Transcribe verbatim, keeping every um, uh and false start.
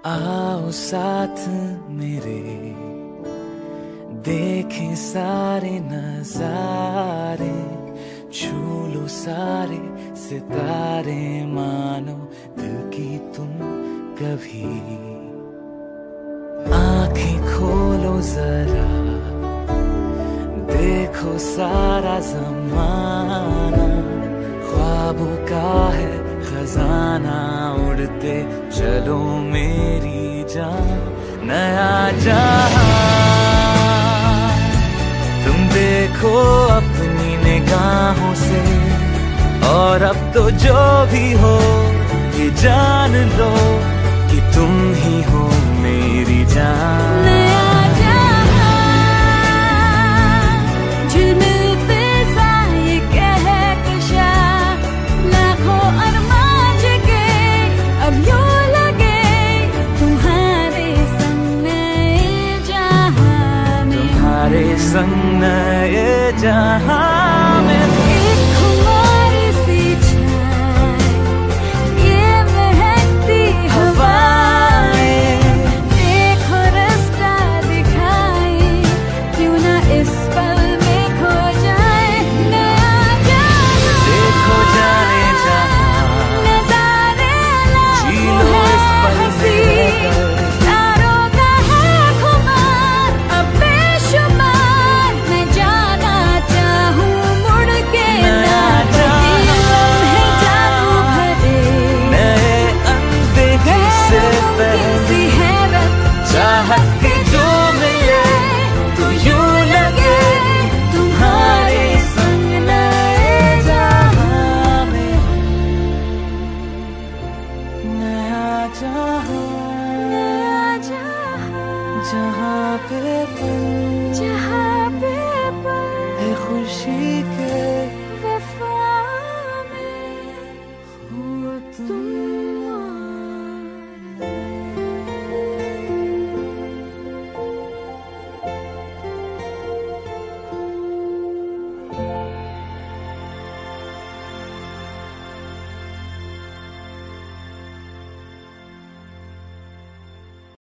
आओ साथ मेरे, देखें सारे नजारे, छू लो सारे सितारे, मानो दिल की तुम कभी। आंखें खोलो जरा, देखो सारा जमाना, ख्वाबों का है खजाना, उड़ते चलो मेरी जान, नया जहां तुम देखो अपनी निगाहों से, और अब तो जो भी हो ये जान लो कि तुम ही हो मेरी जान। संग नए जहां में एक खुमारी सी छाए, ये महकती हवाएं, देखो रास्ता दिखाए, क्यों ना इस पल में खो जाए नया जहां। देखो जाने जहां, नजारे जी लो इस पल में रहकर, चाहत के जो मिले तो यूं लगे तुम्हारे संग नए जहां में, नया जहां, नया जहां, जहां पे पल, जहां पे पल है खुशी के